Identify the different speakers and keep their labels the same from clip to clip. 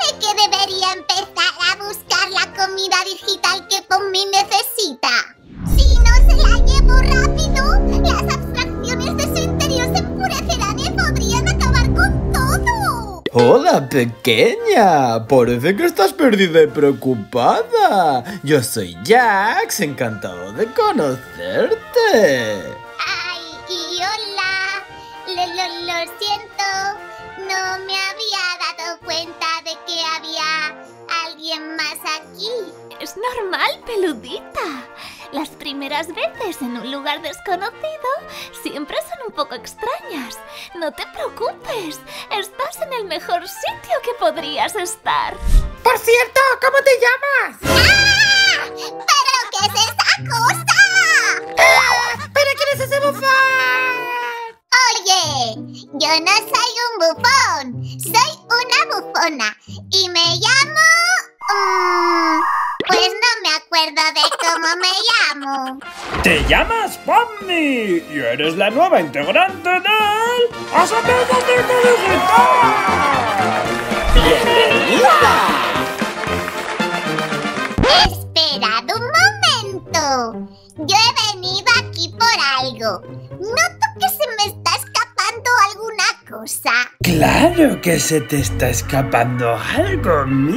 Speaker 1: que debería empezar a buscar la comida digital que Pomni necesita. Si no se la llevo rápido, las abstracciones de su interior se enfurecerán y podrían acabar con todo.
Speaker 2: Hola, pequeña. Parece que estás perdida y preocupada. Yo soy Jax, encantado de conocerte.
Speaker 1: Ay, y hola. Lo siento. No me había dado cuenta de que había alguien más aquí.
Speaker 3: Es normal, peludita. Las primeras veces en un lugar desconocido siempre son un poco extrañas. No te preocupes, estás en el mejor sitio que podrías estar.
Speaker 4: Por cierto, ¿cómo te llamas?
Speaker 1: ¡Ah! ¿Pero qué es esa cosa?
Speaker 4: ¿Pero quién es ese bufón?
Speaker 1: Oye, yo no soy un bufón, soy una bufona y me llamo... pues no me acuerdo de cómo me llamo.
Speaker 5: ¡Te llamas Pomni! ¡Y eres la nueva integrante del Asamblea Digital!
Speaker 2: ¡Bienvenida!
Speaker 1: Esperad un momento. Yo he venido aquí por algo. Noto que se me está escapando alguna cosa.
Speaker 5: ¡Claro que se te está escapando algo, Mimi!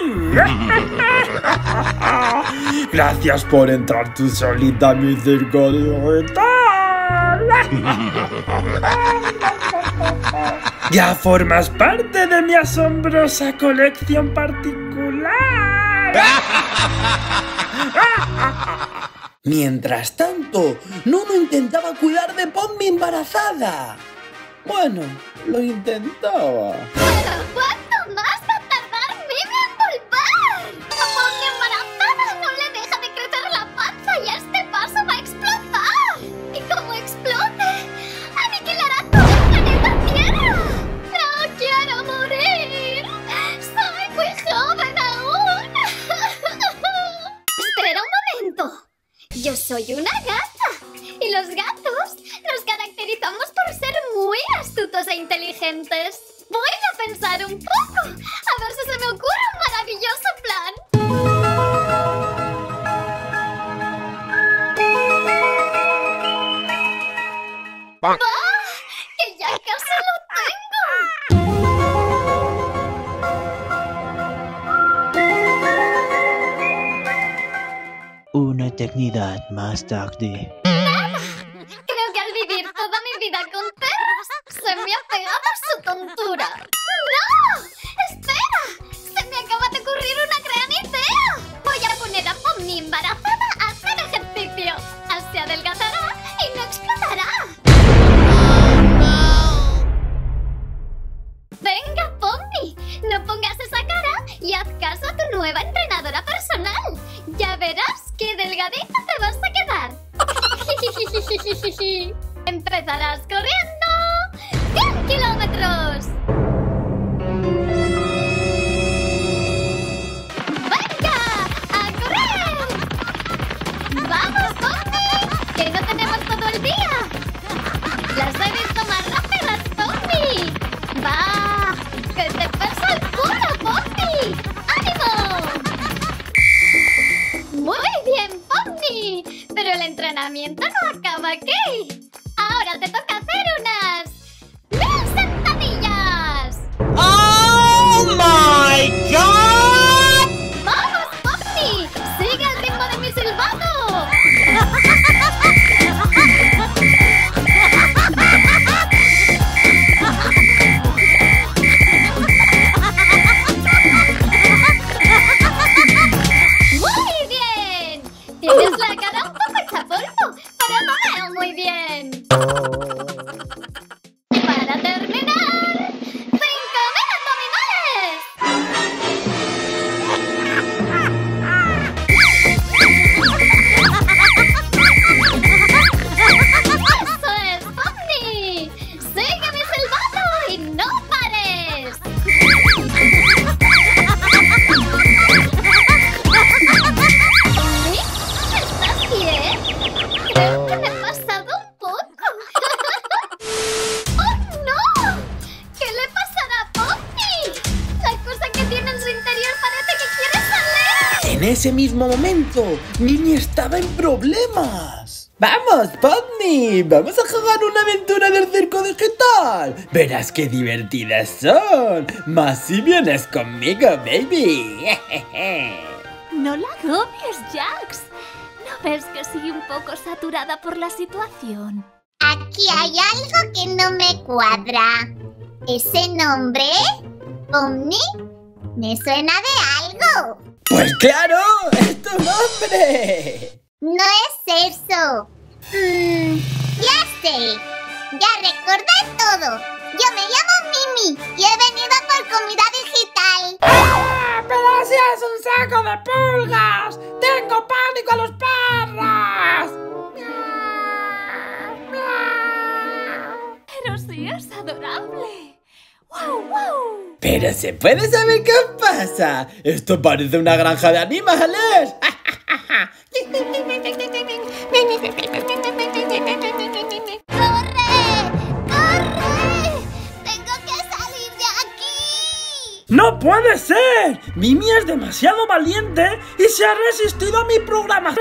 Speaker 5: Gracias por entrar tú solita a mi circo digital. Ya formas parte de mi asombrosa colección particular.
Speaker 6: Mientras tanto, Nuno intentaba cuidar de Pomni embarazada. Bueno, lo intentaba.
Speaker 3: ¿Pero cuánto más va a tardar Mimi en volver? A Pomni embarazada no le deja de crecer la panza y a este paso va a explotar. Y como explote, aniquilará todo el planeta Tierra. ¡No quiero morir! ¡Soy muy joven aún! Espera un momento. Yo soy una gata. Y los gatos nos caracterizamos por ser muy astutos e inteligentes. Voy a pensar un poco, a ver si se me ocurre un maravilloso plan. ¡Ah! ¡Que ya casi lo tengo!
Speaker 7: Una eternidad más tarde.
Speaker 3: Creo que al vivir toda mi vida con perros, se me ha pegado su tontura. ¡No! ¡Espera! ¡Se me acaba de ocurrir una gran idea! Voy a poner a Pomni embarazada a hacer ejercicio. Así adelgazará y no explotará. ¡Venga, Pomni! No pongas esa cara y haz caso a tu nueva entrenadora personal. Ya verás qué delgadita te vas a quedar. Empezarás corriendo 100 kilómetros. ¡Venga! ¡A correr! ¡Vamos, Pomni! ¡Que no tenemos todo el día! ¡Las he visto más rápidas, Pomni! ¡Va! ¡Que te pesa el culo, Pomni! ¡Ánimo! ¡Muy bien, Pomni! Pero el entrenamiento no acaba aquí. Ahora te toca hacer unas 1000 sentadillas.
Speaker 4: ¡Oh, my God!
Speaker 3: ¡Vamos, Pomni! ¡Sigue el ritmo de mi silbato! ¡Muy bien! Tienes la cara un poco hecha polvo, pero lo veo muy bien.
Speaker 6: en ese mismo momento, Mimi estaba en problemas. ¡Vamos, Pomni! ¡Vamos a jugar una aventura del circo digital! ¡Verás qué divertidas son! ¡Más si vienes conmigo, baby!
Speaker 3: No la agobies, Jax. ¿No ves que sigue un poco saturada por la situación?
Speaker 1: Aquí hay algo que no me cuadra. ¿Ese nombre? ¿Pomni? ¿Me suena de algo?
Speaker 6: ¡Pues claro! ¡Es tu nombre!
Speaker 1: No es eso. Ya sé. Ya recordé todo. Yo me llamo Mimi y he venido por comida digital.
Speaker 4: ¡Ah! ¡Pero si es un saco de pulgas! ¡Tengo pánico a los perros!
Speaker 3: Pero sí es adorable. ¡Wow, wow!
Speaker 6: ¿Pero se puede saber qué pasa? ¡Esto parece una granja de animales!
Speaker 1: ¡Corre! ¡Corre! ¡Tengo que salir de aquí!
Speaker 5: ¡No puede ser! Mimi es demasiado valiente y se ha resistido a mi programa.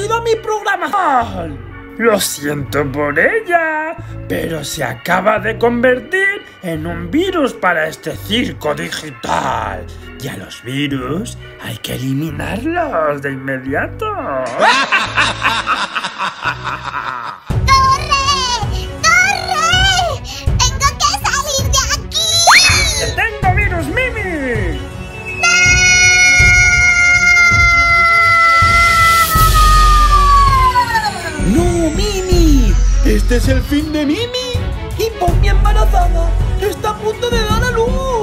Speaker 5: Lo siento por ella, pero se acaba de convertir en un virus para este circo digital. Y a los virus hay que eliminarlos de inmediato.
Speaker 1: ¡Corre! ¡Corre! ¡Tengo que salir de aquí!
Speaker 5: ¡Que tengo virus, Mimi!
Speaker 6: ¡No, Mimi! ¡Este es el fin de Mimi! ¡Y Pomni embarazada! ¡Está a punto de dar a luz!